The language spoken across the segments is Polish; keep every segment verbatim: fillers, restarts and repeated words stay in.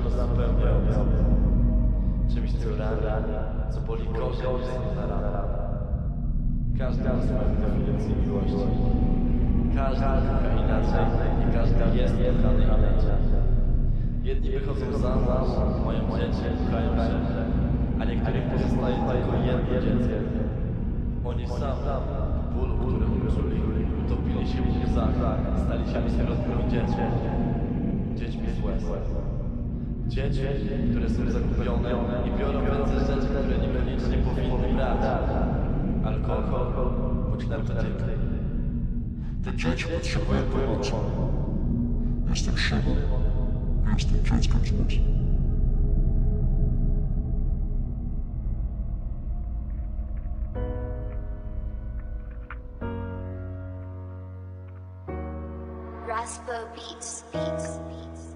zupełnie obcym, czymś co rani, co boli korzeń na rana. Każdy ma swoją definicję miłości. Każdy kocha inaczej i każdy jest kochany inaczej. Jedni wychodzą za mąż, mają dzieci, kochają się, a niektórych pozostaje tylko jedno dziecko. Oni sami w bólu, który uczuli, utopili się w łzach, stali się sierotnymi dziećmi. Dziećmi z łez. Dzieci, które są zagubione i biorą więcej rzeczy, które niebelicznie powinny brać. Alkohol, bądź narkotyki. Te dzieci potrzebują pomocy. Jestem Szymon. Jestem dzieckiem z was. Raspo Beats, Beats, Beats.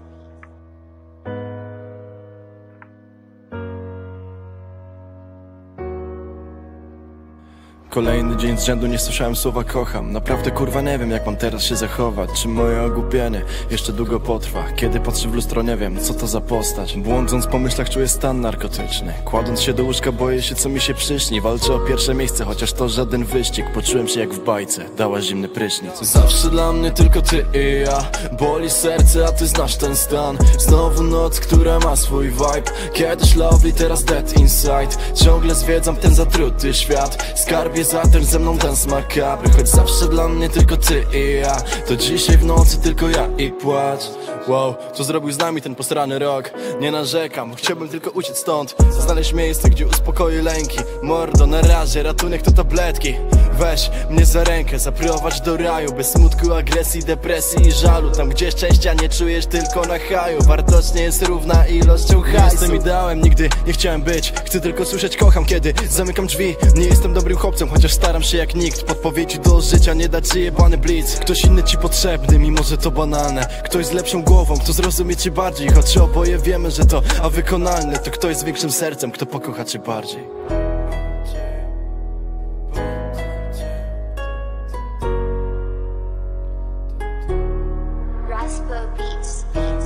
Kolejny dzień z rzędu nie słyszałem słowa kocham. Naprawdę kurwa nie wiem jak mam teraz się zachować. Czy moje ogłupienie jeszcze długo potrwa? Kiedy patrzę w lustro nie wiem co to za postać. Błądząc po myślach czuję stan narkotyczny. Kładąc się do łóżka boję się co mi się przyśni. Walczę o pierwsze miejsce chociaż to żaden wyścig. Poczułem się jak w bajce, dałaś zimny prysznic. Zawsze dla mnie tylko ty i ja. Boli serce a ty znasz ten stan. Znowu noc, która ma swój vibe. Kiedyś lovely, teraz dead inside. Ciągle zwiedzam ten zatruty świat. Skarbie zatem ze mną dance makabry. Choć zawsze dla mnie tylko ty i ja. To dzisiaj w nocy tylko ja i płacz. Wow, co zrobił z nami ten posrany rok? Nie narzekam, chciałbym tylko uciec stąd. Znaleźć miejsce, gdzie uspokoi lęki. Mordo, na razie ratunek to tabletki. Weź mnie za rękę, zaprowadź do raju. Bez smutku, agresji, depresji i żalu. Tam gdzie szczęścia nie czujesz tylko na haju. Wartość nie jest równa ilością hajsu. Nie jestem ideałem, nigdy nie chciałem być. Chcę tylko słyszeć kocham, kiedy zamykam drzwi. Nie jestem dobrym chłopcem, chociaż staram się jak nikt. Podpowiedzi do życia nie da ci jebany blitz. Ktoś inny ci potrzebny, mimo że to banalne. Ktoś z lepszą głową, kto zrozumie cię bardziej. Choć oboje wiemy, że to a wykonalne. To ktoś z większym sercem, kto pokocha cię bardziej. Raspo Beats, Beats.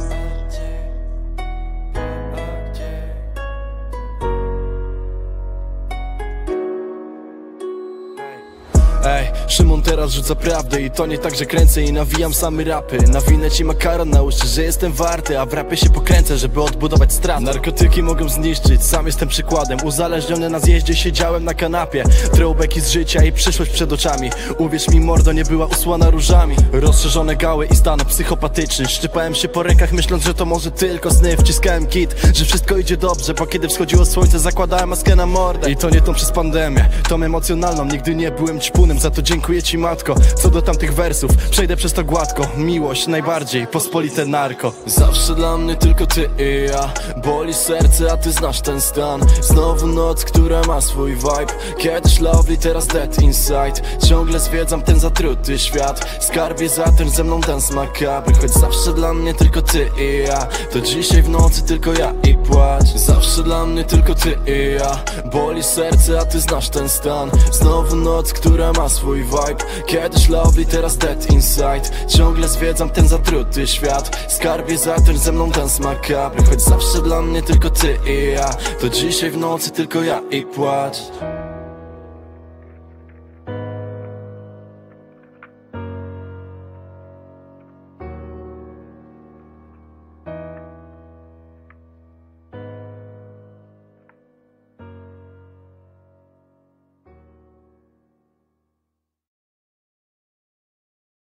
Ej, Szymon teraz rzuca prawdę i to nie tak, że kręcę i nawijam same rapy. Nawinę ci makaron na uszy, że jestem warty, a w rapie się pokręcę, żeby odbudować straty. Narkotyki mogą zniszczyć, sam jestem przykładem. Uzależniony na zjeździe siedziałem na kanapie. Throwbacki z życia i przyszłość przed oczami. Uwierz mi mordo, nie była usłana różami. Rozszerzone gały i stan psychopatyczny. Szczypałem się po rękach myśląc, że to może tylko sny. Wciskałem kit, że wszystko idzie dobrze, bo kiedy wschodziło słońce zakładałem maskę na mordę. I to nie tą przez pandemię, tą emocjonalną. Nigdy nie byłem ćpunem, za to dziękuję ci matko. Co do tamtych wersów, przejdę przez to gładko. Miłość najbardziej, pospolite narko. Zawsze dla mnie tylko ty i ja. Boli serce, a ty znasz ten stan. Znowu noc, która ma swój vibe. Kiedyś lovely, teraz dead inside. Ciągle zwiedzam ten zatruty świat. Skarbie zatem ze mną dance makabry. Choć zawsze dla mnie tylko ty i ja. To dzisiaj w nocy tylko ja i płacz. Zawsze dla mnie tylko ty i ja. Boli serce, a ty znasz ten stan. Znowu noc, która ma swój vibe. Kiedyś lovely, teraz dead inside. Ciągle zwiedzam ten zatruty świat. Skarbie zatem ze mną dance makabry. Choć zawsze dla mnie tylko ty i ja. To dzisiaj w nocy tylko ja i płacz.